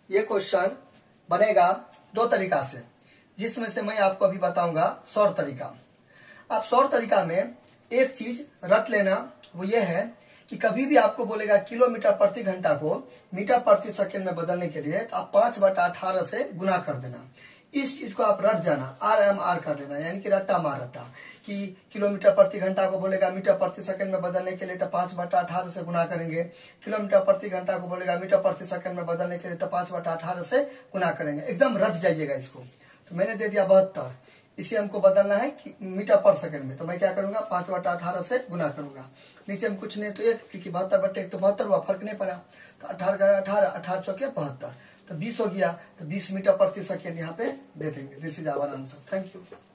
ये क्वेश्चन बनेगा दो तरीका से, जिसमें से मैं आपको अभी बताऊंगा सौर तरीका। आप सौर तरीका में एक चीज रट लेना, वो ये है कि कभी भी आपको बोलेगा किलोमीटर प्रति घंटा को मीटर प्रति सेकंड में बदलने के लिए, तो आप 5/18 से गुना कर देना। इस चीज को आप रट जाना, RMR कर लेना, यानी कि रट्टा मार रट्टा, कि किलोमीटर प्रति घंटा को बोलेगा मीटर प्रति सेकंड में बदलने के लिए तो 5/18 से गुना करेंगे, किलोमीटर प्रति घंटा को बोलेगा मीटर प्रति सेकंड में बदलने के लिए तो 5/18 से गुना करेंगे। एकदम रट जाइएगा इसको। तो मैंने दे दिया 72, इसे हमको बदलना है कि मीटर पर सेकंड में, तो मैं क्या करूंगा 5/18 से गुना करूंगा। नीचे में कुछ नहीं तो 1, क्योंकि 72/1 तो 72 हुआ, फर्क नहीं पड़ा। तो 18 18 चौके 72, तो 20 हो गया। तो 20 मीटर प्रति सेकंड यहाँ पे दे देंगे। This is our answer. Thank you.